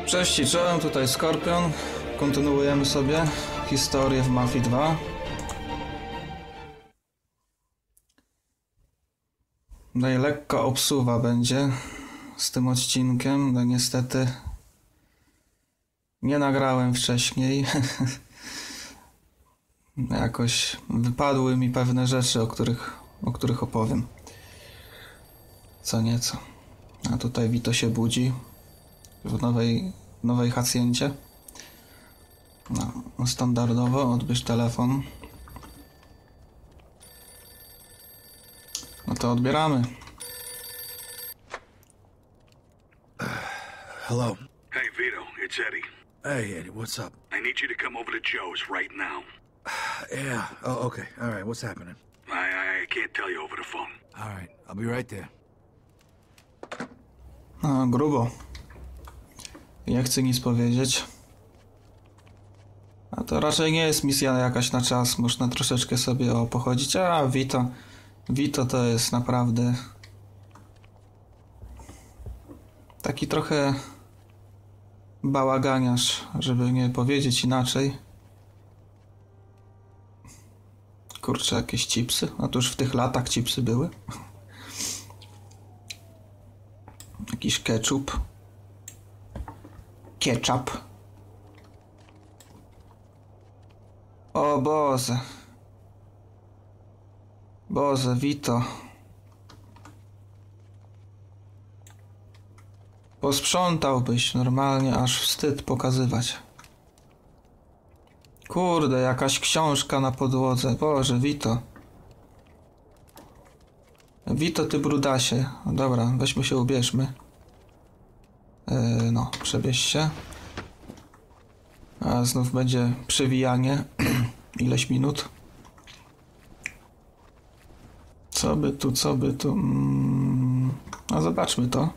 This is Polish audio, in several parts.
Cześć i czołem, tutaj Skorpion. Kontynuujemy sobie historię w Mafii 2. No i lekka obsuwa będzie z tym odcinkiem. No niestety nie nagrałem wcześniej. Jakoś wypadły mi pewne rzeczy, o których opowiem. Co nieco. A tutaj Vito się budzi w nowej hacjencie. No, standardowo odbierz telefon. No to odbieramy. Hello. Hey, Vito, it's Eddie. Hey, Eddie, what's up? I need you to come over to Joe's right now. Yeah. Oh, okay. All right. What's happening? I can't tell you over the phone. All right. I'll be right there. No, grubo. Nie chcę nic powiedzieć. A to raczej nie jest misja jakaś na czas. Można troszeczkę sobie pochodzić. A, Vito to jest naprawdę taki trochę bałaganiarz, żeby nie powiedzieć inaczej. Kurczę, jakieś chipsy? Otóż w tych latach chipsy były. Jakiś ketchup. Ketchup. O Boże. Boże, Vito. Posprzątałbyś normalnie, aż wstyd pokazywać. Kurde, jakaś książka na podłodze. Boże, Vito. Vito, ty brudasie. Dobra, weźmy się, ubierzmy. No, przebierz się. A znów będzie przewijanie. Ileś minut. Co by tu... A zobaczmy to.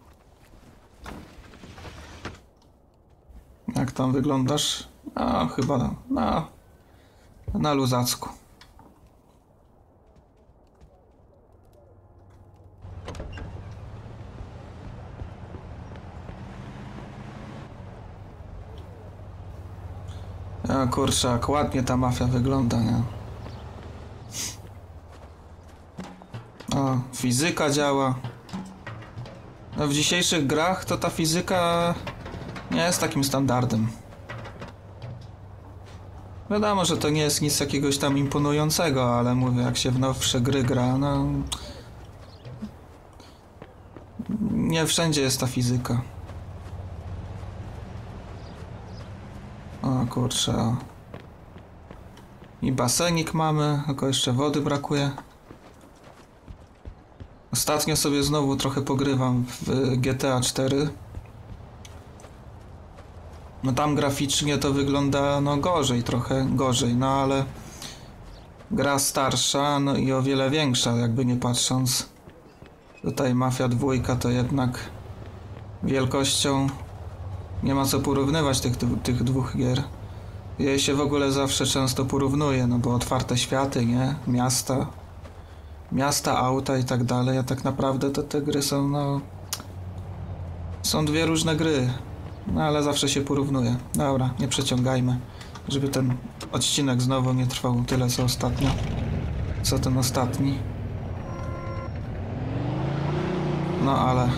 Jak tam wyglądasz? A, chyba na luzacku. A kurczę, jak ładnie ta mafia wygląda, nie? O, fizyka działa. No w dzisiejszych grach to ta fizyka nie jest takim standardem. Wiadomo, że to nie jest nic jakiegoś tam imponującego, ale mówię, jak się w nowsze gry gra, no... Nie wszędzie jest ta fizyka. O kurczę, o. I basenik mamy, tylko jeszcze wody brakuje. Ostatnio sobie znowu trochę pogrywam w GTA 4. No tam graficznie to wygląda no trochę gorzej, no ale gra starsza, no i o wiele większa, jakby nie patrząc. Tutaj Mafia 2 to jednak wielkością nie ma co porównywać tych dwóch gier. Je się w ogóle zawsze często porównuje, no bo otwarte światy, nie? Miasta, auta i tak dalej, a tak naprawdę to te gry są, no... Są dwie różne gry, no ale zawsze się porównuje. Dobra, nie przeciągajmy, żeby ten odcinek znowu nie trwał tyle co ostatnio. Co ten ostatni. No ale...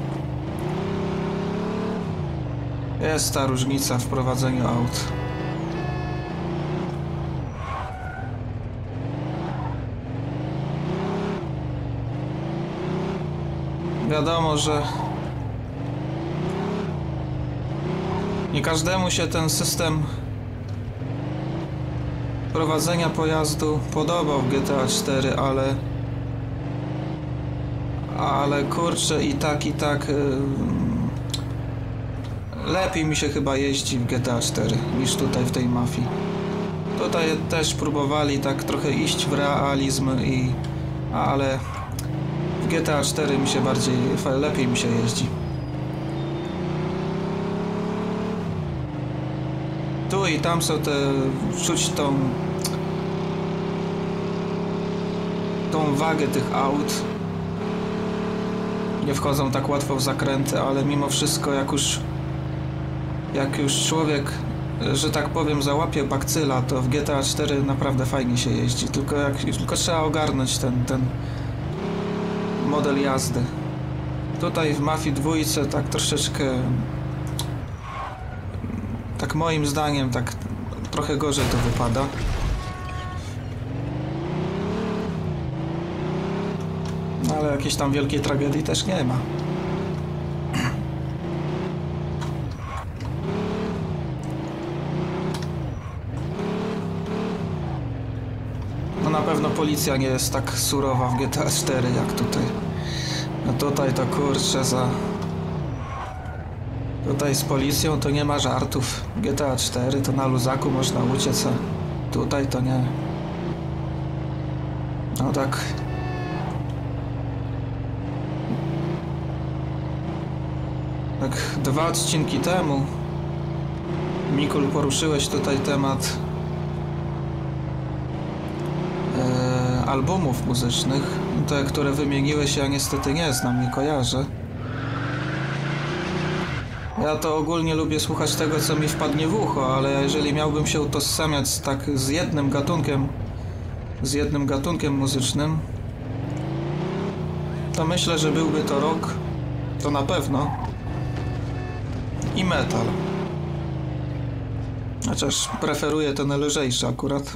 Jest ta różnica w prowadzeniu aut. Wiadomo, że nie każdemu się ten system prowadzenia pojazdu podobał w GTA 4, ale kurczę, i tak lepiej mi się chyba jeździ w GTA 4 niż tutaj w tej mafii. Tutaj też próbowali tak trochę iść w realizm ale w GTA 4 mi się lepiej mi się jeździ. Tu i tam są czuć tą wagę tych aut. nie wchodzą tak łatwo w zakręty, ale mimo wszystko jak już jak już człowiek, że tak powiem, załapie bakcyla, to w GTA 4 naprawdę fajnie się jeździ, tylko trzeba ogarnąć ten model jazdy. Tutaj w Mafii 2 tak troszeczkę, tak moim zdaniem, tak trochę gorzej to wypada. No ale jakiejś tam wielkiej tragedii też nie ma. No na pewno policja nie jest tak surowa w GTA 4 jak tutaj. No tutaj to kurczę Tutaj z policją to nie ma żartów. GTA 4 to na luzaku można uciec, a tutaj to nie. No tak. Tak 2 odcinki temu, Mikul, poruszyłeś tutaj temat albumów muzycznych. Te, które wymieniłeś, ja niestety nie znam, nie kojarzę. Ja to ogólnie lubię słuchać tego, co mi wpadnie w ucho, ale jeżeli miałbym się utożsamiać z jednym gatunkiem muzycznym, to myślę, że byłby to rock, to na pewno, i metal. Chociaż preferuję ten lżejszy akurat.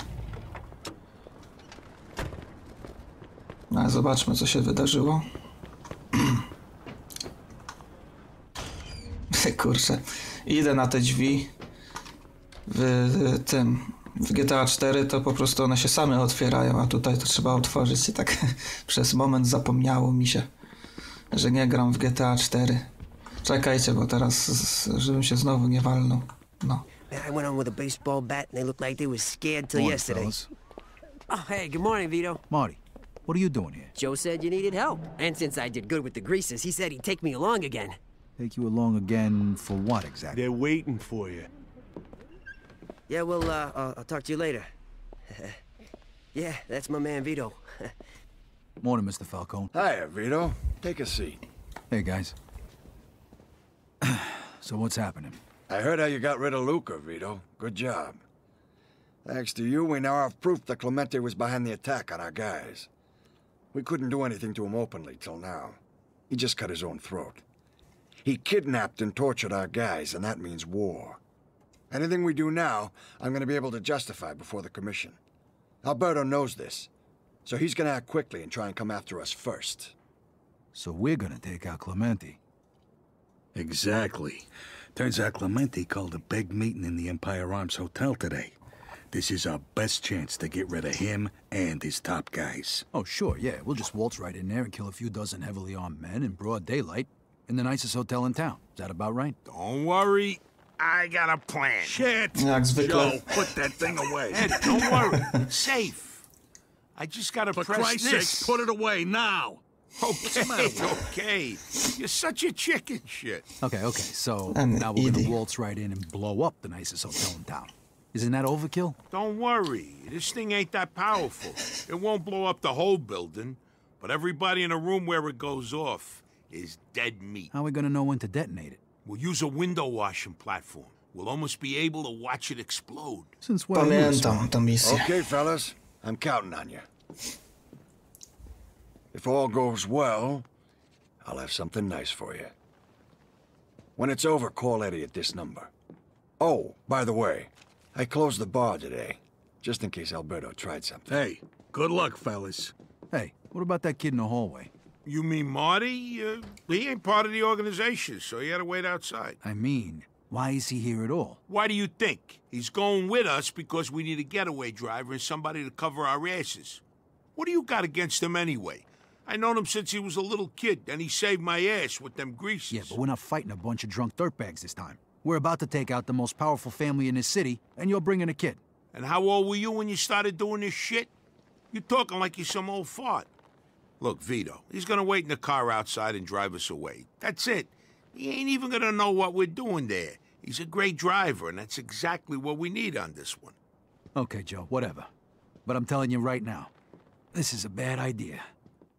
No, zobaczmy, co się wydarzyło. Kurczę, idę na te drzwi w GTA 4 to po prostu one się same otwierają, a tutaj to trzeba otworzyć i tak przez moment zapomniało mi się, że nie gram w GTA 4. Czekajcie, bo teraz, żebym się znowu nie walnął. No. Man, I went on with a baseball bat and they looked like they was scared till Morning, yesterday. fellas. Oh, hey, good morning, Vito. Marty, what are you doing here? Joe said you needed help. And since I did good with the greases, he said he'd take me along again. Take you along again for what exactly? They're waiting for you. Yeah, well, I'll talk to you later. Yeah, that's my man, Vito. Morning, Mr. Falcone. Hiya, Vito. Take a seat. Hey, guys. So what's happening? I heard how you got rid of Luca, Vito. Good job. Thanks to you, we now have proof that Clemente was behind the attack on our guys. We couldn't do anything to him openly till now. He just cut his own throat. He kidnapped and tortured our guys, and that means war. Anything we do now, I'm going to be able to justify before the Commission. Alberto knows this, so he's going to act quickly and try and come after us first. So we're gonna take out Clemente. Exactly. Turns out Clemente called a big meeting in the Empire Arms Hotel today. This is our best chance to get rid of him and his top guys. Oh, sure, yeah. We'll just waltz right in there and kill a few dozen heavily armed men in broad daylight in the nicest hotel in town. Is that about right? Don't worry, I got a plan. Shit! Jak zwykle. Joe, put that thing away. Ed, don't worry, it's safe. I just gotta For press Christ's this. sake, put it away now. Okay, okay. You're such a chicken shit. Okay, so An now we're gonna idiot. waltz right in and blow up the nicest hotel in town. Isn't that overkill? Don't worry, this thing ain't that powerful. It won't blow up the whole building, but everybody in the room where it goes off is dead meat. How are we gonna know when to detonate it? We'll use a window washing platform. We'll almost be able to watch it explode. Since when? are you Pamiętam tę misję. Okay, fellas, I'm counting on you. If all goes well, I'll have something nice for you. When it's over, call Eddie at this number. Oh, by the way, I closed the bar today, just in case Alberto tried something. Hey, good luck, fellas. Hey, what about that kid in the hallway? You mean Marty? He ain't part of the organization, so he had to wait outside. I mean, why is he here at all? Why do you think? He's going with us because we need a getaway driver and somebody to cover our asses. What do you got against him anyway? I known him since he was a little kid, and he saved my ass with them greases. Yeah, but we're not fighting a bunch of drunk dirtbags this time. We're about to take out the most powerful family in this city, and you're bringing a kid. And how old were you when you started doing this shit? You're talking like you're some old fart. Look, Vito, he's gonna wait in the car outside and drive us away. That's it. He ain't even gonna know what we're doing there. He's a great driver, and that's exactly what we need on this one. Okay, Joe, whatever. But I'm telling you right now, this is a bad idea.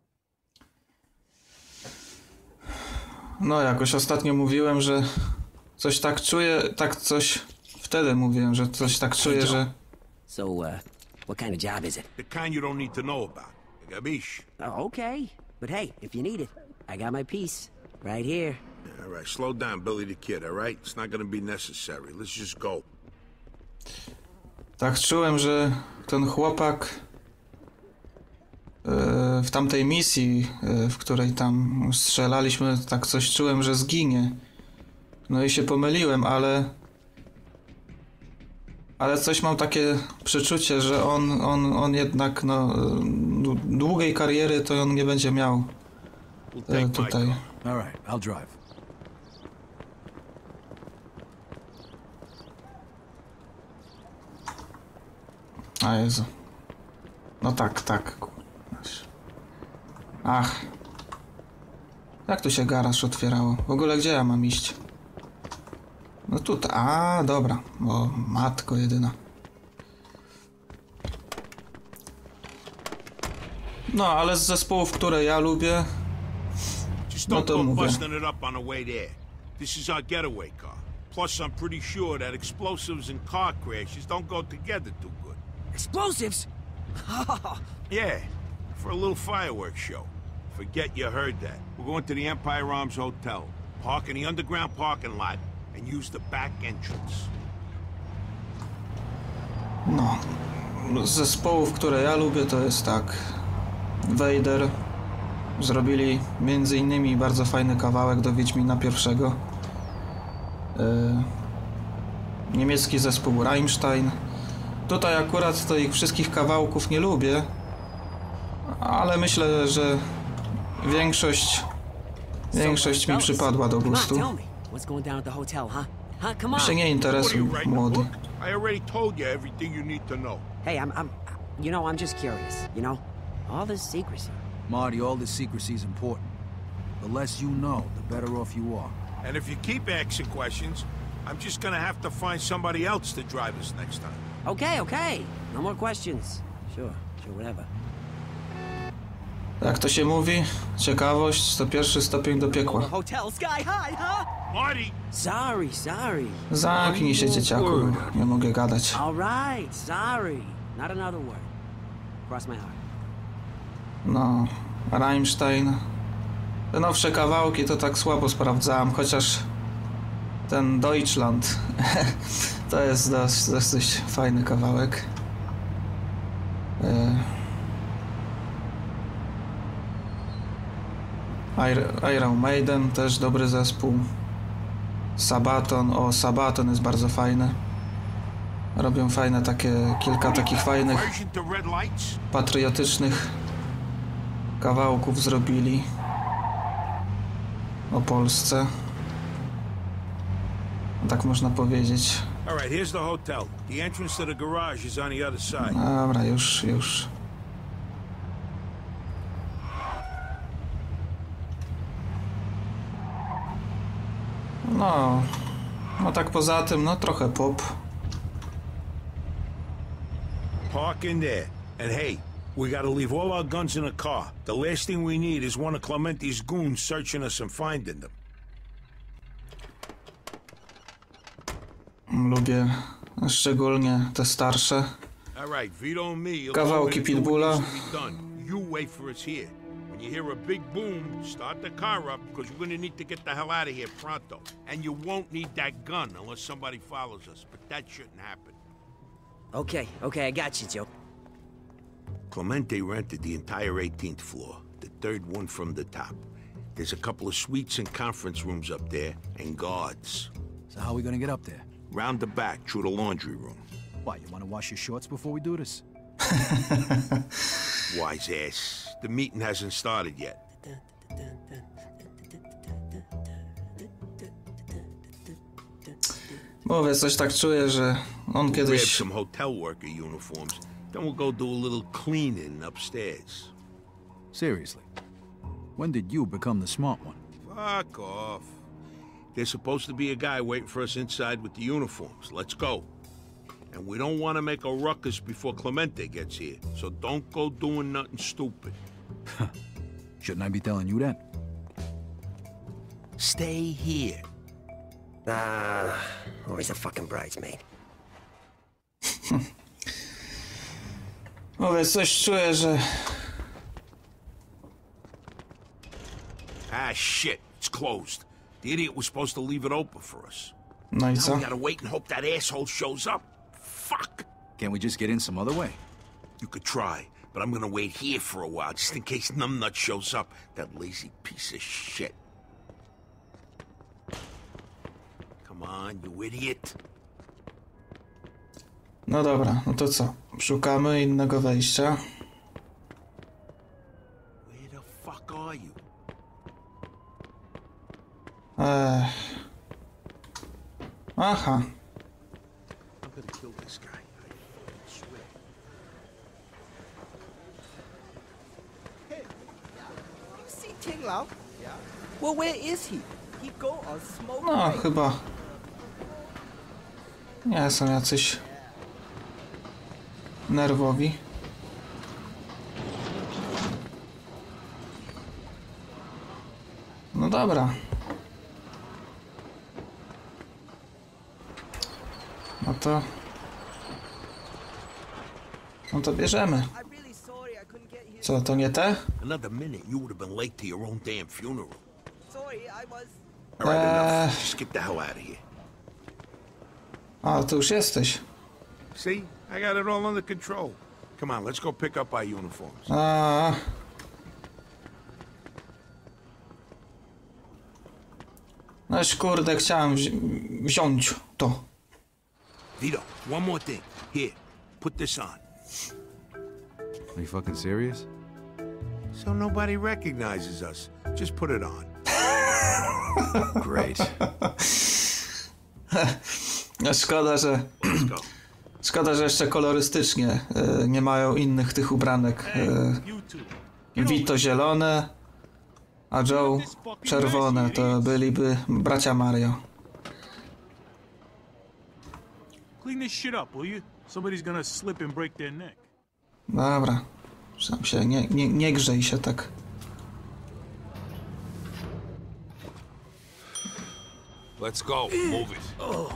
No, jakoś ostatnio mówiłem, że Coś tak czuję, tak coś... Wtedy mówiłem, że coś tak czuję, że... So, what kind of job is it? The kind you don't need to know about. Gabish. Oh, okay. But hey, if you need it, I got my piece. Right here. All right, slow down, Billy the Kid, all right? It's not gonna be necessary. Let's just go. Tak czułem, że ten chłopak w tamtej misji, w której tam strzelaliśmy, tak coś czułem, że zginie. No i się pomyliłem, ale coś mam takie przeczucie, że on jednak, no, długiej kariery to on nie będzie miał tutaj. All right, I'll drive. A Jezu. No tak. Ach. Jak tu się garaż otwierało? W ogóle gdzie ja mam iść? No tutaj. A, dobra. O, matko jedyna. No, ale z zespołów, które ja lubię, Just no don't to go mówię. busting it up on the way there. This is our getaway car. Plus, I'm pretty sure that explosives and car crashes don't go together too good. Explosives? Yeah, for a little fireworks show. Forget you heard that. We're going to the Empire Arms Hotel. Park in the underground parking lot and use the back entrance. No, z zespołów, które ja lubię, to jest tak. Vader. Zrobili między innymi bardzo fajny kawałek do Wiedźmina pierwszego. Niemiecki zespół Rammstein. Tutaj akurat to ich wszystkich kawałków nie lubię, ale myślę, że większość mi przypadła do Come on, gustu. tell me. What's going down at the hotel, huh? Huh? Come on. Się nie What are interesuj, you writing a młody. book? I already told you everything you need to know. Hey, I'm just curious, you know? All this secrecy. Marty, all this secrecy is important. The less you know, the better off you are. And if you keep asking questions, I'm just gonna have to find somebody else to drive us next time. Okay. No more questions. Sure, whatever. Jak to się mówi? Ciekawość to pierwszy stopień do piekła. Hotel sky high, huh? Marty! Sorry. Zamknij się, dzieciaku. Nie mogę gadać. All right, sorry. Not another word. Cross my heart. No, Rammstein. Te nowsze kawałki to tak słabo sprawdzałem, chociaż ten Deutschland to jest dosyć fajny kawałek. Iron Maiden też dobry zespół. Sabaton jest bardzo fajny. Robią fajne kilka takich fajnych Version to red lights? patriotycznych kawałków zrobili o Polsce. Tak można powiedzieć. All right, here's the hotel. The entrance to the garage is on the other side. Dobra, już. No tak poza tym, no trochę pop. Park in there. And hey, we gotta leave all our guns in a car. The last thing we need is one of Clemente's goons searching us and finding them. Lubię szczególnie te starsze. All right, Vito and me. you'll Kawałki go in and do Pitbulla. what needs to be done. You wait for us here. When you hear a big boom, start the car up because we're gonna need to get the hell out of here pronto. And you won't need that gun unless somebody follows us. But that shouldn't happen. Okay, I got you, Joe. Clemente rented the entire 18th floor, the third one from the top. There's a couple of suites and conference rooms up there, and guards. So how are we gonna get up there? Round the back, through the laundry room. What, you wanna wash your shorts before we do this? Wise ass. The meeting hasn't started yet. Mówię, coś tak czuję, że on Grab kiedyś... some hotel worker uniforms, then we'll go do a little cleaning upstairs. Seriously. When did you become the smart one? Fuck off. There's supposed to be a guy waiting for us inside with the uniforms. Let's go. And we don't want to make a ruckus before Clemente gets here, so don't go doing nothing stupid. Shouldn't I be telling you that? Stay here. Or he's a fucking bridesmaid. Mówię, coś czuję, że... Ah, shit. It's closed. The idiot was supposed to leave it open for us. No i Now co? we gotta wait and hope that asshole shows up. Fuck. Can't we just get in some other way? You could try, but I'm gonna wait here for a while, just in case Numbnut shows up. That lazy piece of shit. Come on, you idiot. No dobra, no to co? Szukamy innego wejścia. Where the fuck are you? Aha. I'm gonna kill this guy. I fucking swear. You see Ting Lao? Yeah. Well, where is he? He go on smoke No, break. chyba... Nie są jacyś... nerwowi. No dobra. No to... No to bierzemy. I'm really sorry I couldn't get here. Co, to nie te? Another minute, you would have been late to your own damn funeral. Sorry, I was... All right, enough. Just get the hell out of here. A, tu już jesteś. See? I got it all under control. Come on, let's go pick up our uniforms. A. Noś kurde, chciałem wziąć to. Vito, one more thing. Here, put this on. Are you fucking serious? So nobody recognizes us. Just put it on. Great. No, szkoda, że... Let's go. Szkoda, że jeszcze kolorystycznie nie mają innych tych ubranek. Vito zielone, a Joe czerwone. To byliby bracia Mario. Clean this shit up, will you? Somebody's gonna slip and break their neck. Dobra. Sam się, nie grzej się tak. Let's go. Move it.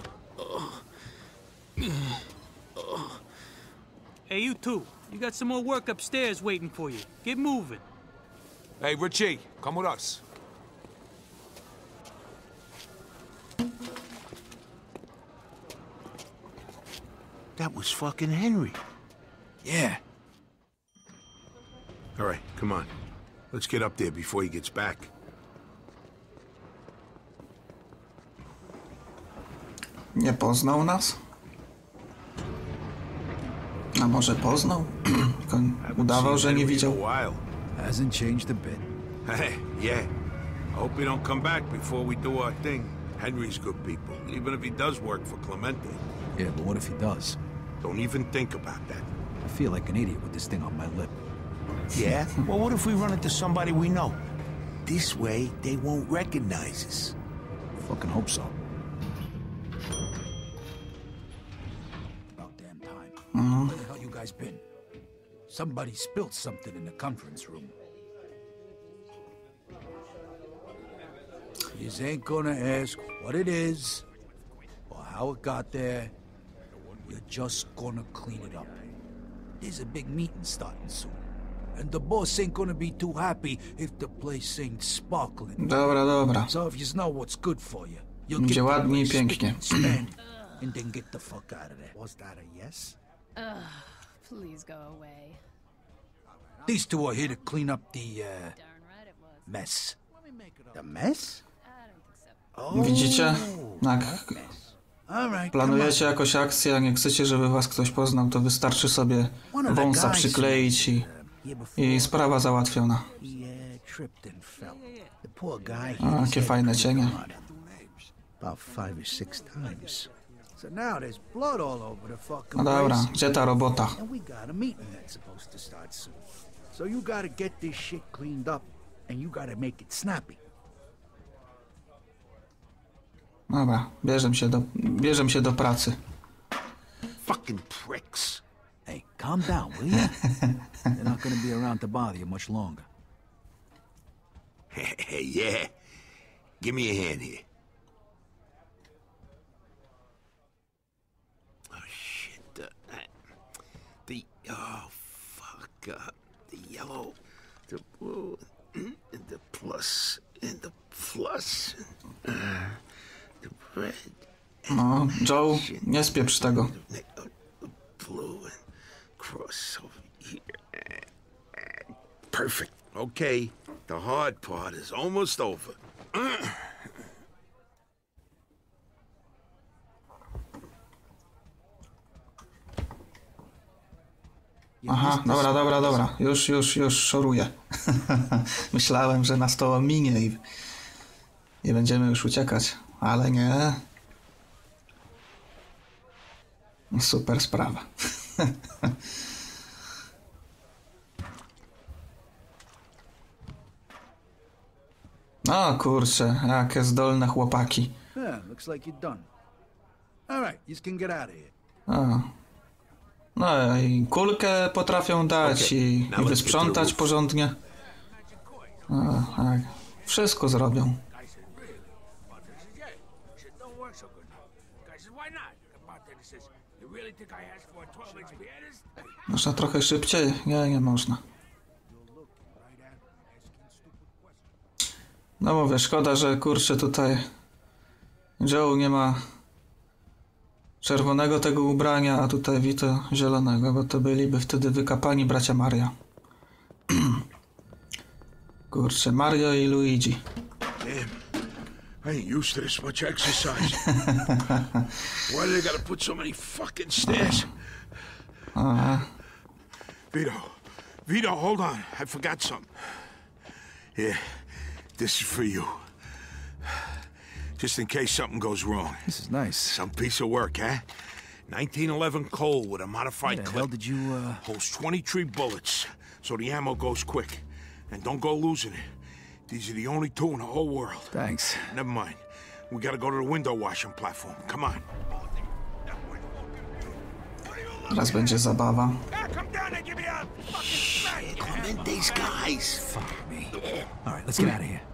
Hey, you two. You got some more work upstairs waiting for you. Get moving. Hey, Richie, come with us. That was fucking Henry. Yeah. All right, come on. Let's get up there before he gets back. Nie poznał nas? A może poznał? Tylko udawał, że nie widział. Hasn't changed a bit. Hey, yeah. I hope he don't come back before we do our thing. Henry's good people, even if he does work for Clemente. Yeah, but what if he does? Don't even think about that. I feel like an idiot with this thing on my lip. Yeah? Well, what if we run into somebody we know? This way, they won't recognize us. Fucking hope so. About damn time. Where the hell you guys been? Somebody spilled something in the conference room. Yous ain't gonna ask what it is or how it got there. You're just gonna clean it up. There's a big meeting starting soon. And the boss ain't gonna be too happy if the place ain't sparkling. Dobra, dobra. So if you know what's good for you, you'll Będzie get ładnie i the place pięknie. spick and span and then get the fuck out of there. Was that a yes? Please go away. These two are here to clean up the Darn right it was. mess. The mess? I don't think so. Widzicie? Tak. All right. Planujecie jakąś akcję, a nie chcecie, żeby was ktoś poznał, to wystarczy sobie wąsa przykleić i sprawa załatwiona. A, jakie fajne cienie. About 5 or 6 times. So now there's blood all over the fucking No dobra, place. gdzie ta robota? And we got a meeting that's supposed to start soon. So you gotta get this shit cleaned up and you gotta make it snappy. Dobra, bierzem się do pracy. Fucking pricks. Hey, calm down, will you? They're not gonna be around to bother you much longer. Yeah. Give me a hand here. Oh, fuck. The yellow, the blue, and the plus, and the plus, the red. No, Joe, nie spieprz tego. Blue and cross over here. Perfect. Okay, the hard part is almost over. Aha, dobra. Już szoruję. Myślałem, że nas to minie i nie będziemy już uciekać, ale nie. Super sprawa. O kurczę, jakie zdolne chłopaki. Yeah, looks like you're done. All right, you can get out of here. O. No i kulkę potrafią dać i wysprzątać porządnie. O, tak. Wszystko zrobią. Można trochę szybciej? Nie można. No mówię, szkoda, że kurczę tutaj Joe nie ma czerwonego tego ubrania, a tutaj Vito zielonego, bo to byliby wtedy wykapani bracia Mario. Kurczę, Mario i Luigi. I ain't used to this much exercise. Why do they gotta put so many fucking stairs? Vito, hold on. I forgot something. Here, this is for you. Just in case something goes wrong. This is nice. Some piece of work, huh? 1911 Cole with a modified How the clip. hell did you, Holds 23 bullets, so the ammo goes quick. And don't go losing it. These are the only two in the whole world. Thanks. Never mind. We gotta go to the window washing platform. Come on. Teraz będzie zabawa. Come down and give me a fucking smack. Come in, these guys. Fuck me. All right, let's get out of here.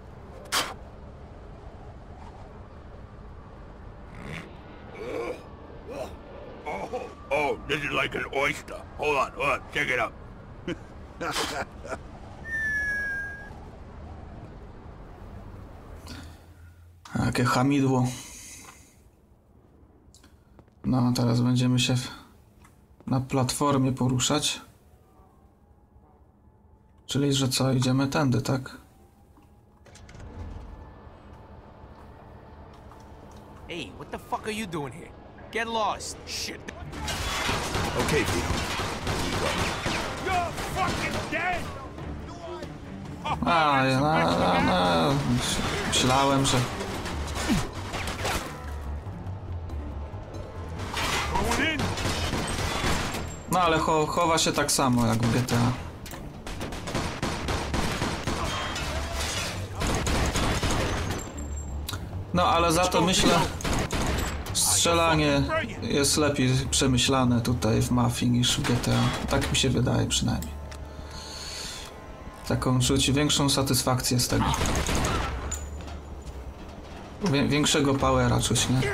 Oh, this is like an oyster. Hold on, check it out. Jakie hamidło. No, teraz będziemy się na platformie poruszać. Czyli, że co? Idziemy tędy, tak? Hey, what the fuck are you doing here? Get lost. Shit. Okay, Vito. You're fucking dead! Myślałem, że... No, ale chowa się tak samo jak w GTA. No, ale za to myślę, strzelanie jest lepiej przemyślane tutaj w Mafii niż w GTA. Tak mi się wydaje przynajmniej. Taką czuć większą satysfakcję z tego. Większego powera czuć, nie?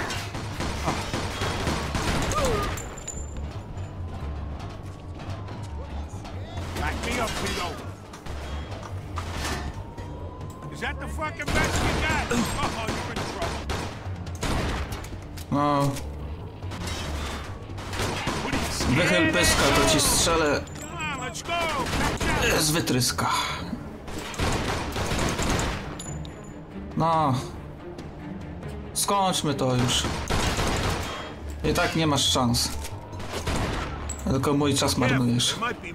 No. Wychyl pyska, to ci strzelę z wytryska. No. Skończmy to już. I tak nie masz szans. Tylko mój czas marnujesz.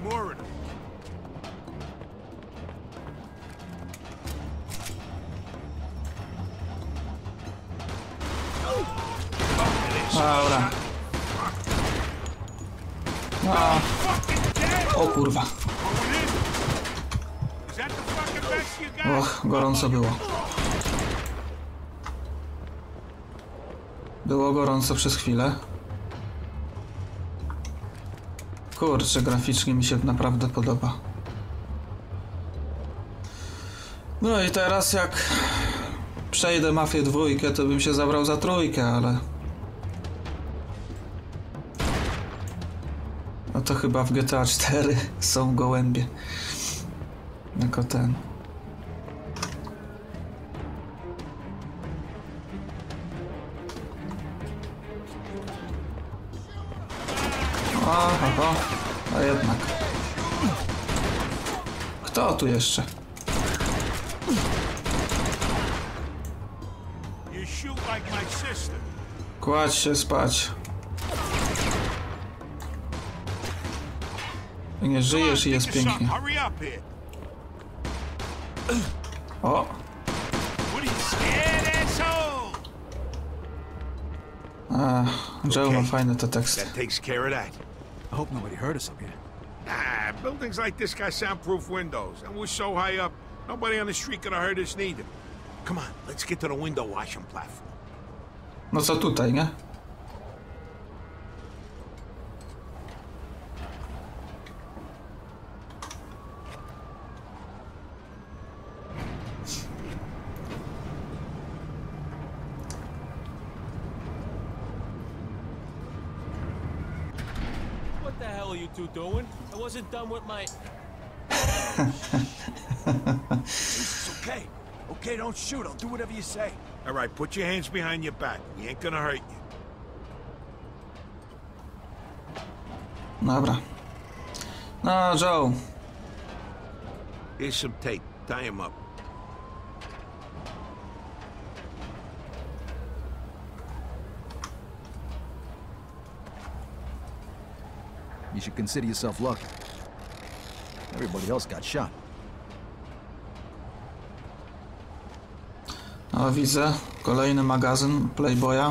Dobra. No. O kurwa. Och, gorąco było. Było gorąco przez chwilę. Kurczę, graficznie mi się naprawdę podoba. No i teraz jak przejdę Mafię 2, to bym się zabrał za 3, ale... No to chyba w GTA 4 są gołębie. Jako ten. Oho, a jednak. Kto tu jeszcze? You shoot like my sister. Kładź się spać. Nie żyjesz i jest pięknie. Hurry up here. O! What are you scared, asshole? Joe ma fajne te teksty. That takes care of that. I hope nobody heard us up here. Buildings like this got soundproof windows, and we're so high up, nobody on the street could have heard us neither. Come on, let's get to the window washing platform. No co tutaj, nie? What the hell are you two doing? I wasn't done with my... It's okay. Okay, don't shoot. I'll do whatever you say. All right, put your hands behind your back. We ain't gonna hurt you. Dobra. No, Joe. Here's some tape. Tie him up. You should consider yourself lucky. Everybody else got shot. O, widzę. Kolejny magazyn Playboya.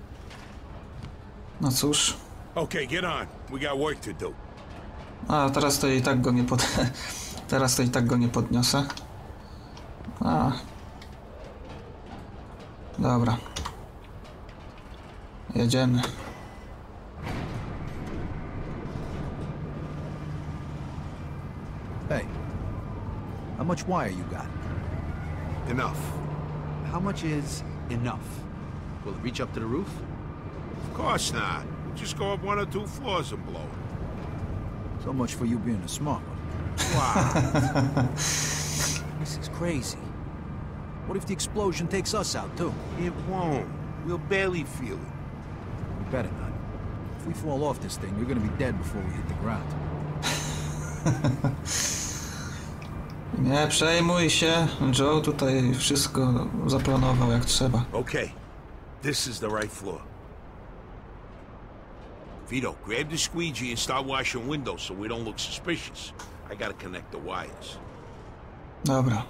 No cóż. Okay, get on. We got work to do. A, teraz to i tak go nie teraz to i tak go nie podniosę. A. Dobra. Jedziemy. Hey, how much wire you got? Enough. How much is enough? Will it reach up to the roof? Of course not. We'll just go up 1 or 2 floors and blow it. So much for you being a smart one. Wow. This is crazy. What if the explosion takes us out, too? It won't. We'll barely feel it. We better not. If we fall off this thing, you're gonna be dead before we hit the ground. Nie przejmuj się. Joe tutaj wszystko zaplanował jak trzeba. Okay. This is the right floor. Vito, grab the squeegee and start washing windows so we don't look suspicious. I gotta connect the wires. Dobra.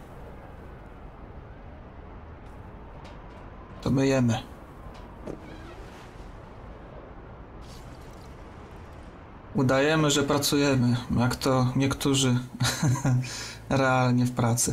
To myjemy. Udajemy, że pracujemy, jak to niektórzy realnie w pracy.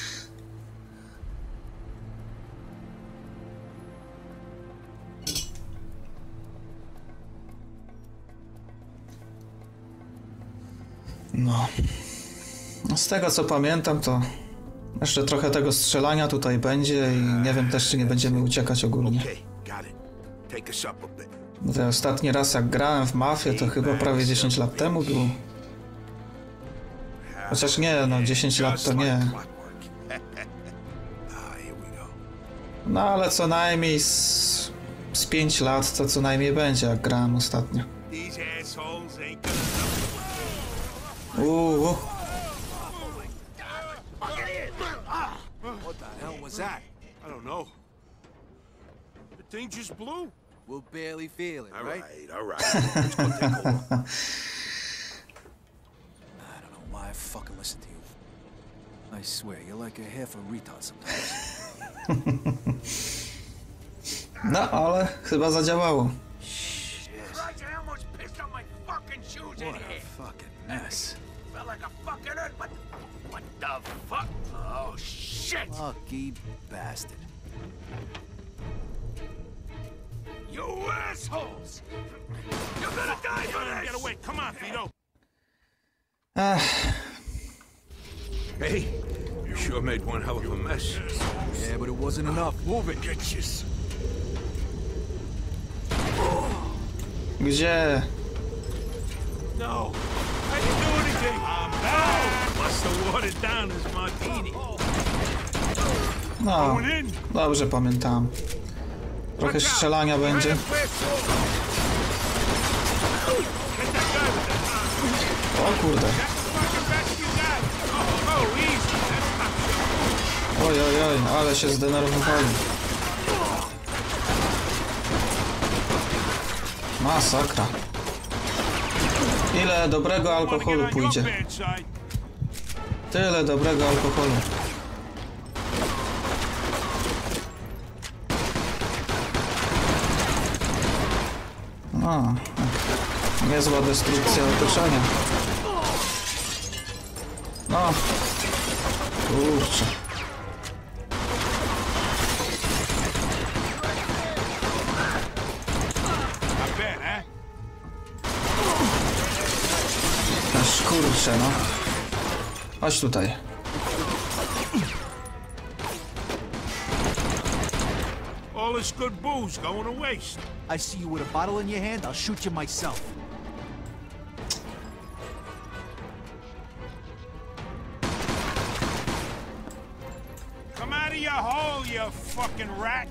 No. Z tego co pamiętam, to jeszcze trochę tego strzelania tutaj będzie i nie wiem też, czy nie będziemy uciekać ogólnie. No ostatni raz jak grałem w Mafię, to chyba prawie 10 lat temu było. Chociaż nie, no 10 lat to nie. No ale co najmniej z 5 lat to co najmniej będzie, jak grałem ostatnio. What the hell was that? I don't know. The thing just blew. We'll barely feel it, right? All right. Let's go take a look. I don't know why I fucking listen to you. I swear, you're like a half a retard sometimes. No, ale chyba zadziałało. What a fucking mess. Felt like a fucking earth, but what the fuck? Oh shit! Lucky bastard. You assholes! You're gonna die for this! Get away! Come on, Vito. Hey, You sure made one hell of a mess. Yeah, but it wasn't enough. Move it. get you. Gdzie? No. How you doing again? I'm back. Must have watered down his martini. No, dobrze pamiętam. Trochę strzelania będzie. O kurde. Oj, oj, oj, ale się zdenerwowali. Masakra. Ile dobrego alkoholu pójdzie. Tyle dobrego alkoholu. No, niezła destrukcja otoczenia. No, kurczę. Aż kurczę, no. Chodź tutaj. All this good booze going to waste. I see you with a bottle in your hand, I'll shoot you myself. Come out of your hole, you fucking rat.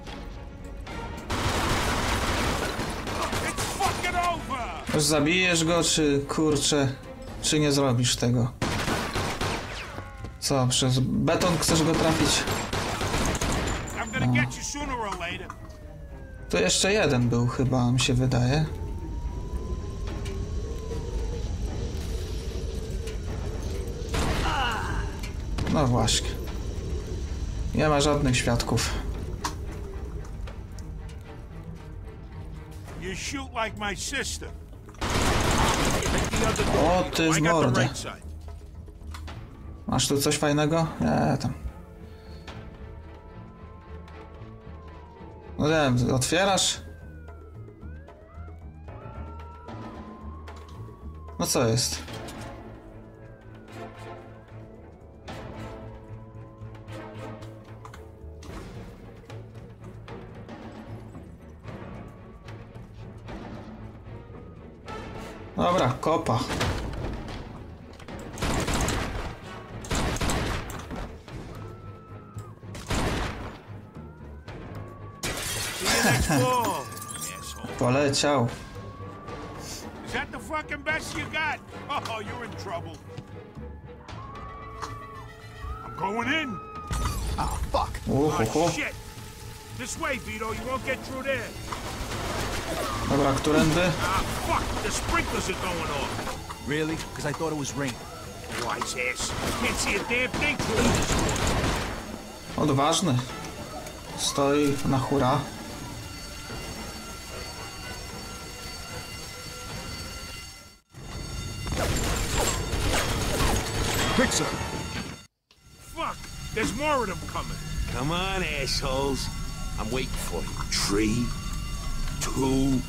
It's fucking over. Już zabijesz go, czy kurczę, czy nie zrobisz tego? Co, przez beton chcesz go trafić? I'm gonna get you sooner or later. To jeszcze jeden był chyba, mi się wydaje. No właśnie. Nie ma żadnych świadków. You shoot like my sister. O ty w mordę. Masz tu coś fajnego? Nie, tam. No nie wiem, otwierasz? No co jest? Dobra, kopa. Poleciał. Is that the fucking best you got? Oh, you're in trouble. I'm going in. Ah, fuck. Oh, shit. This way, Vito. You won't get through there. Dobra, którędy? Ah, fuck. The sprinklers are going off. Really? Because I thought it was raining. Wise ass. Can't see a damn thing through this one. Odważny. Stoi na hura. Quick, sir. Fuck. There's more of them coming. Come on, assholes. I'm waiting for you. 3, 2.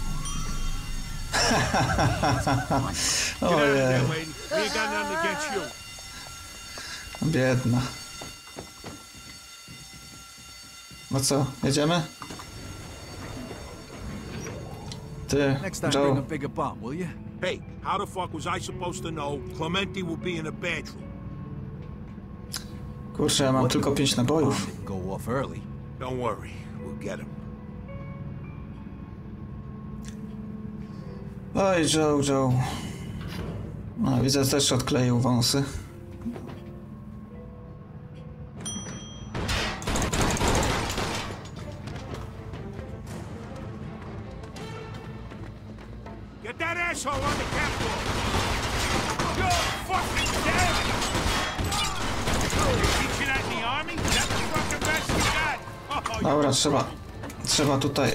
Ojej. We ain't got nothing against you. Biedna. No co, jedziemy? Ty, Next time, bring a Joe. bigger bomb, will you? Hey, how the fuck was I supposed to know Clemente will be in a bedroom? Kurczę, ja mam tylko 5 nabojów. Bomb didn't go off early. Don't worry, we'll get him. Oj, Joe. No, widzę, też odkleił wąsy. Get that asshole on the catwalk! You're fucking dead! You teach you that in the army? That's the fucking best you got! Oh, Dobra, trzeba tutaj.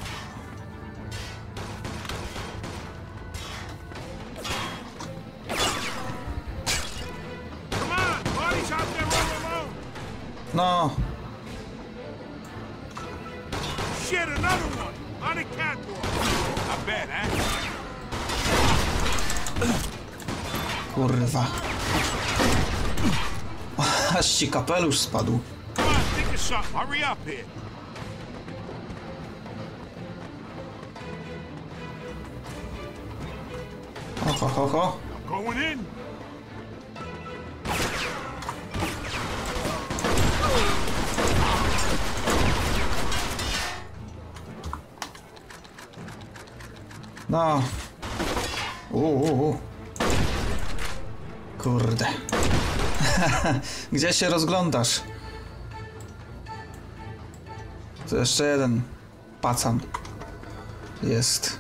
come on! Body's out there all alone! No, Shit, another one! On the catwalk! I bet, huh? kurwa. Aż ci kapelusz spadł. Come on, think of something. Hurry up here. O Ho, ho, ho. Going in. No. Kurde. Gdzie się rozglądasz? To jeszcze jeden pacan jest.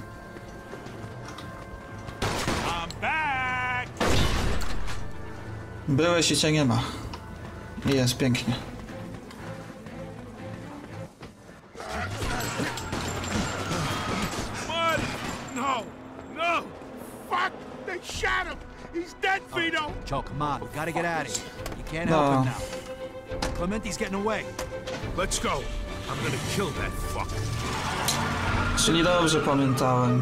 Byłeś i cię nie ma. I jest pięknie. No! No! Fuck! They shot him! He's dead, Vito! Joe, come on. We gotta get out of here. You can't No. help him now. Clementi's getting away. Let's go. I'm gonna kill that fuck. Czyli dobrze pamiętałem.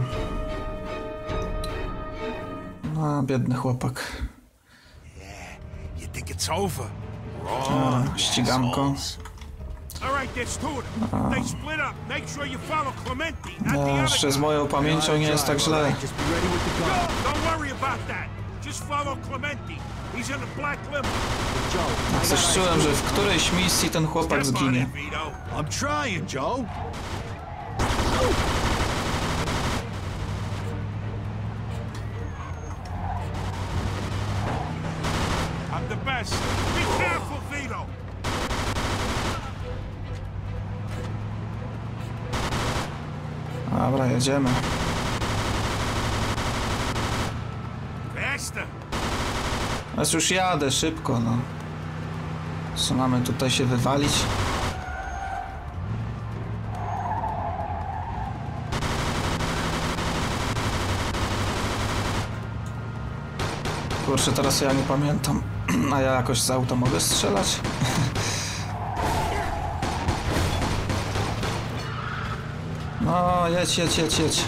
No, biedny chłopak. You think it's over? Ściganko. All right, there's two of them. They split up. Make sure you follow Clementi, not the other Jeszcze z guy. moją pamięcią nie jest tak źle. Just be ready with the gun. No, don't worry about that. Just follow Clementi. He's in the black limo. Joe, Coś czułem, że w którejś misji ten chłopak Step on zginie. it, Vito. I'm trying, Joe. I'm the best. Be careful, Vito. Dobra, jedziemy. Faster. Teraz już jadę szybko, no. Co mamy tutaj się wywalić? Kurczę, teraz ja nie pamiętam. A ja jakoś z auta mogę strzelać? No, jedź, jedź, jedź, jedź.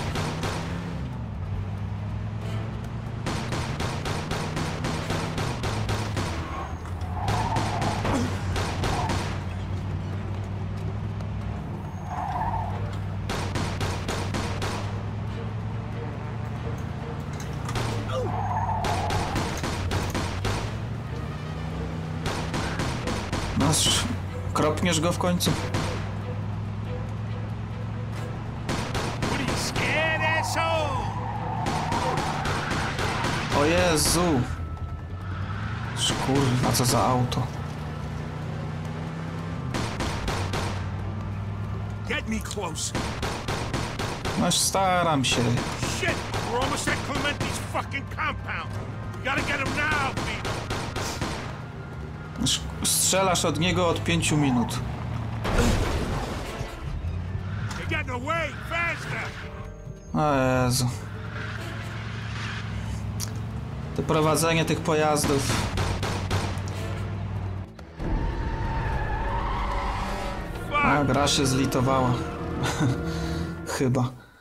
Masz, kropniesz go w końcu? What are you scared, asshole? O Jezu! Kurwa, co za auto. Get me close. No staram się. Shit! We're almost at Clementi's fucking compound. We gotta get him now, Vito. Strzelasz od niego od 5 minut. You're getting away! Faster! O Jezu. To prowadzenie tych pojazdów. A, gra się zlitowała. Chyba.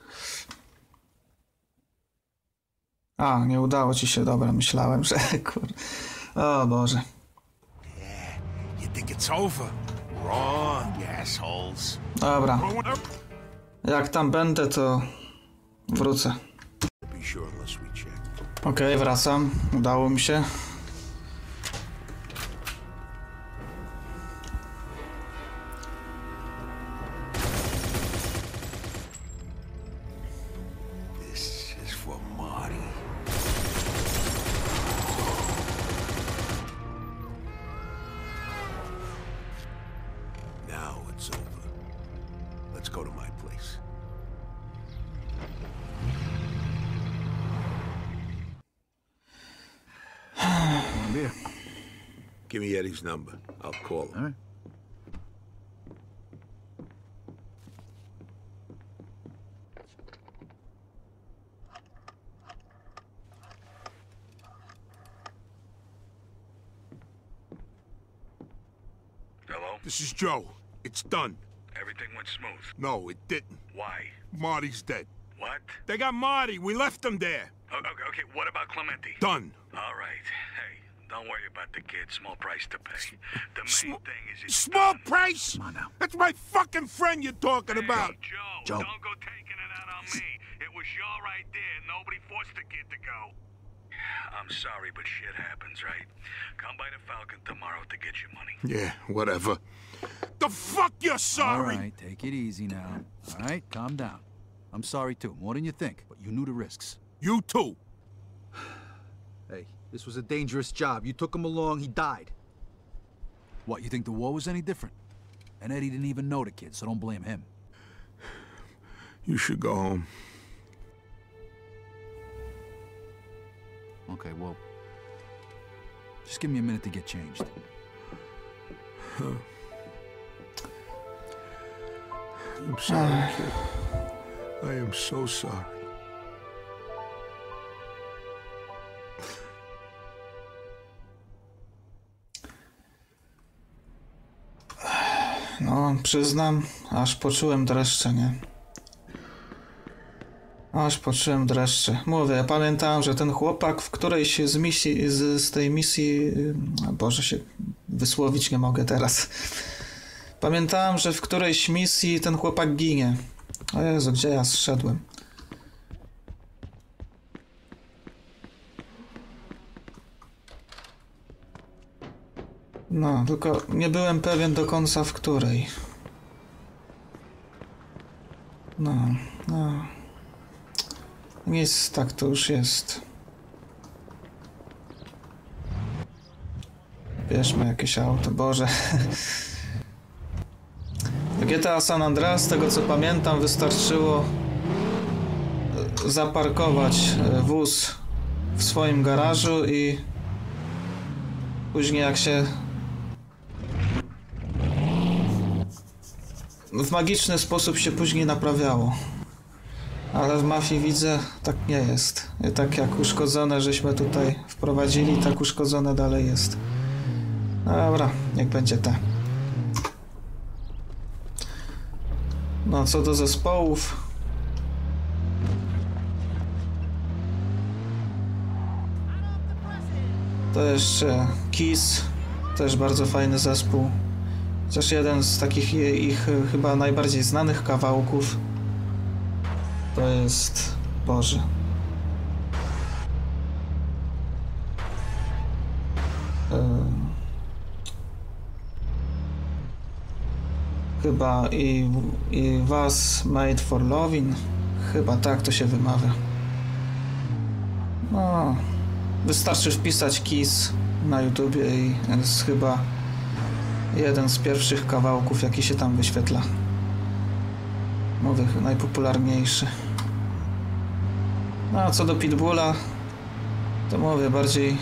A, nie udało ci się. Dobra, myślałem, że... Kur... O Boże. You think it's over? Wrong, you assholes. Dobra. Jak tam będę, to wrócę. Be sure unless we check. Okej, wracam. Udało mi się. This is for Marty. Now it's over. Let's go to my place. Beer. Give me Eddie's number. I'll call him. All right. Hello? This is Joe. It's done. Everything went smooth. No, it didn't. Why? Marty's dead. What? They got Marty. We left him there. Okay, what about Clementi? Done. All right. Hey, don't worry about the kid. Small price to pay. The main thing is it's Small done. price? Come on now. That's my fucking friend you're talking about. Hey, Joe, Joe. don't go taking it out on me. It was your idea. Nobody forced the kid to go. I'm sorry, but shit happens, right? Come by the Falcon tomorrow to get your money. Yeah, whatever. The fuck you're sorry? All right, take it easy now. All right, calm down. I'm sorry too, more than you think, but you knew the risks. You too. Hey, this was a dangerous job. You took him along, he died. What, you think the war was any different? And Eddie didn't even know the kid, so don't blame him. You should go home. Okay, well, just give me a minute to get changed. I'm sorry, kid. I am so sorry. No, przyznam, aż poczułem dreszcze, nie? Aż poczułem dreszcze. Mówię, ja pamiętałem, że ten chłopak w którejś z misji, z tej misji... Boże, się wysłowić nie mogę teraz. Pamiętałem, że w którejś misji ten chłopak ginie. O Jezu, gdzie ja zszedłem? No, tylko nie byłem pewien do końca w której. No. Nic, tak to już jest. Bierzmy jakieś auto, Boże. W GTA San Andreas, z tego co pamiętam, wystarczyło zaparkować wóz w swoim garażu i później jak się w magiczny sposób się później naprawiało. Ale w Mafii widzę, tak nie jest. I tak jak uszkodzone żeśmy tutaj wprowadzili, tak uszkodzone dalej jest. Dobra, niech będzie te. No, co do zespołów. To jeszcze Kiss, też bardzo fajny zespół. Chociaż jeden z takich ich chyba najbardziej znanych kawałków to jest... Boże. Chyba i Was Made for Loving. Chyba tak to się wymawia. No, wystarczy wpisać Kiss na YouTubie i jest chyba jeden z pierwszych kawałków, jaki się tam wyświetla. Mówię, najpopularniejszy. No a co do Pitbulla, to mówię, bardziej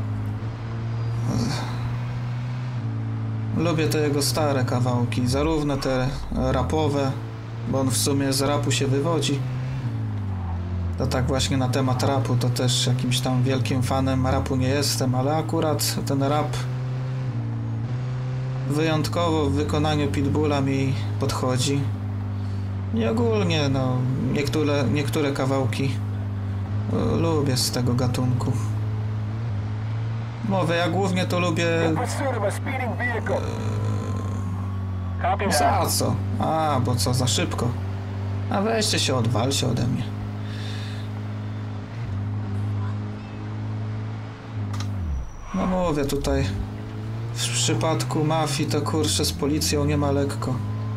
lubię te jego stare kawałki, zarówno te rapowe, bo on w sumie z rapu się wywodzi. To tak właśnie na temat rapu, to też jakimś tam wielkim fanem rapu nie jestem, ale akurat ten rap wyjątkowo w wykonaniu Pitbulla mi podchodzi. I ogólnie, no, niektóre kawałki lubię z tego gatunku. Mówię, ja głównie to lubię... Za co? A, bo co, za szybko. A weźcie się, odwalcie ode mnie. No mówię, tutaj w przypadku mafii to kurczę z policją nie ma lekko.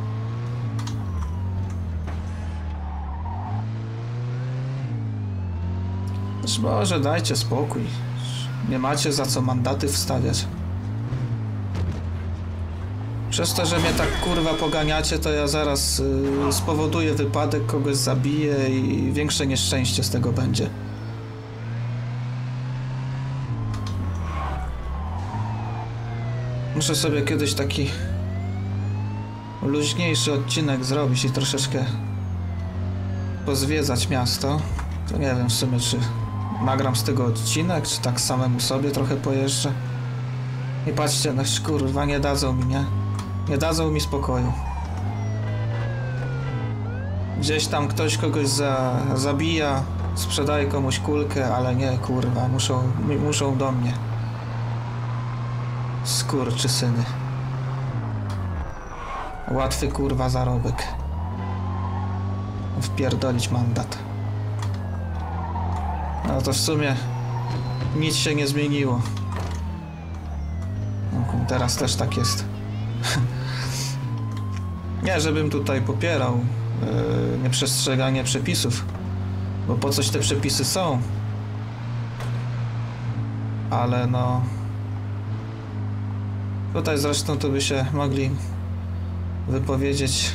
Boże, dajcie spokój. Nie macie za co mandaty wstawiać. Przez to, że mnie tak kurwa poganiacie, to ja zaraz spowoduję wypadek, kogoś zabiję i większe nieszczęście z tego będzie. Muszę sobie kiedyś taki luźniejszy odcinek zrobić i troszeczkę pozwiedzać miasto. To nie wiem w sumie, czy nagram z tego odcinek, czy tak samemu sobie trochę pojeżdżę. I patrzcie, no kurwa, nie dadzą mi, nie? Nie dadzą mi spokoju. Gdzieś tam ktoś kogoś zabija, sprzedaje komuś kulkę, ale nie, kurwa, muszą do mnie. Skurczysyny. Łatwy kurwa zarobek. Wpierdolić mandat. No to w sumie nic się nie zmieniło. No, teraz też tak jest. Nie, żebym tutaj popierał nieprzestrzeganie przepisów, bo po coś te przepisy są. Ale no... Tutaj zresztą to by się mogli wypowiedzieć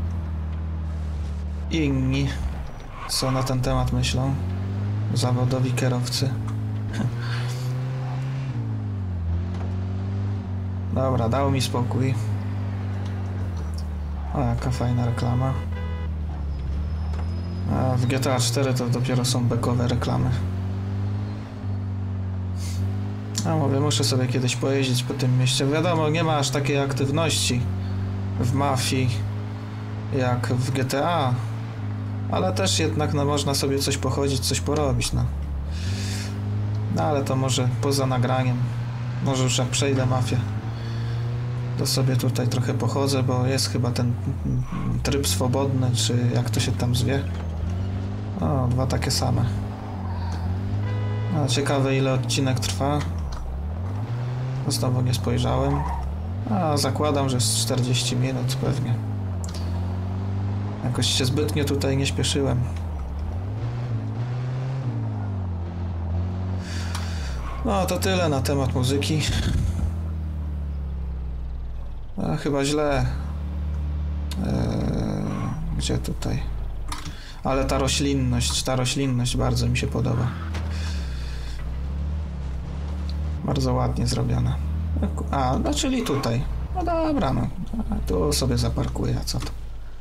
inni, co na ten temat myślą. Zawodowi kierowcy. Dobra, dał mi spokój. O, jaka fajna reklama. A w GTA 4 to dopiero są bekowe reklamy. A mówię, muszę sobie kiedyś pojeździć po tym mieście. Wiadomo, nie ma aż takiej aktywności w mafii jak w GTA, ale też jednak no, można sobie coś pochodzić, coś porobić, no. No ale to może poza nagraniem. Może już jak przejdę mafię, to sobie tutaj trochę pochodzę, bo jest chyba ten tryb swobodny, czy jak to się tam zwie. O, 2 takie same. No, ciekawe ile odcinek trwa. Znowu nie spojrzałem. A zakładam, że jest 40 minut pewnie. Jakoś się zbytnio tutaj nie śpieszyłem. No to tyle na temat muzyki. A, chyba źle. Gdzie tutaj? Ale ta roślinność bardzo mi się podoba. Bardzo ładnie zrobiona. A, no czyli tutaj. No dobra, no. Tu sobie zaparkuję, a co to?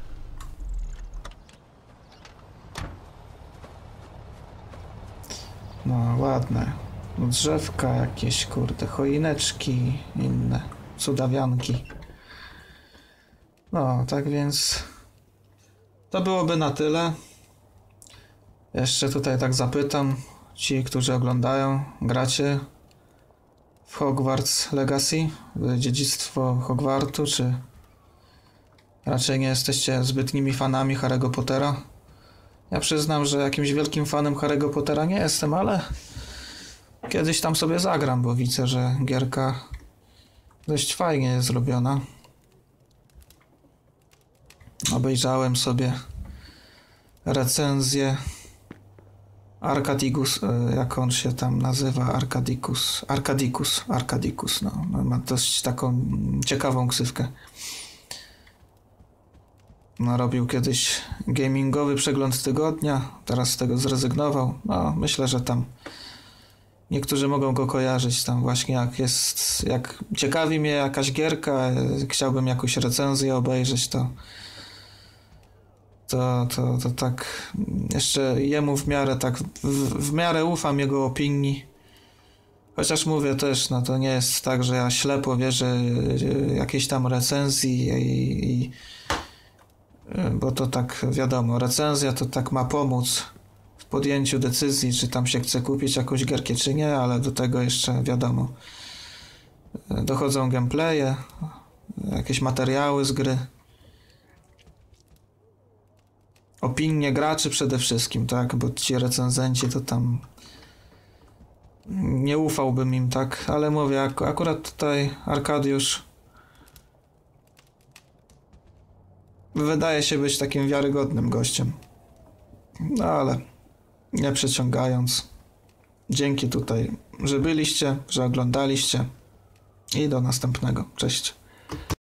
No, ładne. Drzewka jakieś, kurde, choineczki, inne cudawianki. No, tak więc... To byłoby na tyle. Jeszcze tutaj tak zapytam, ci, którzy oglądają, gracie w Hogwarts Legacy, w dziedzictwo Hogwartu, czy raczej nie jesteście zbytnimi fanami Harry'ego Pottera? Ja przyznam, że jakimś wielkim fanem Harry'ego Pottera nie jestem, ale kiedyś tam sobie zagram, bo widzę, że gierka dość fajnie jest zrobiona. Obejrzałem sobie recenzję Arkadikus, jak on się tam nazywa, Arkadikus, no, ma dość taką ciekawą ksywkę. No, robił kiedyś gamingowy przegląd tygodnia, teraz z tego zrezygnował. No, myślę, że tam niektórzy mogą go kojarzyć, tam właśnie jak ciekawi mnie jakaś gierka, chciałbym jakąś recenzję obejrzeć, to tak jeszcze jemu w miarę tak w miarę ufam jego opinii. Chociaż mówię też, no to nie jest tak, że ja ślepo wierzę jakiejś tam recenzji bo to tak wiadomo, recenzja to tak ma pomóc w podjęciu decyzji, czy tam się chce kupić jakąś gierkę, czy nie, ale do tego jeszcze wiadomo, dochodzą gameplaye, jakieś materiały z gry. Opinie graczy przede wszystkim, tak, bo ci recenzenci to tam nie ufałbym im, tak, ale mówię, akurat tutaj Arkadiusz wydaje się być takim wiarygodnym gościem. No ale nie przeciągając, dzięki tutaj, że byliście, że oglądaliście i do następnego. Cześć.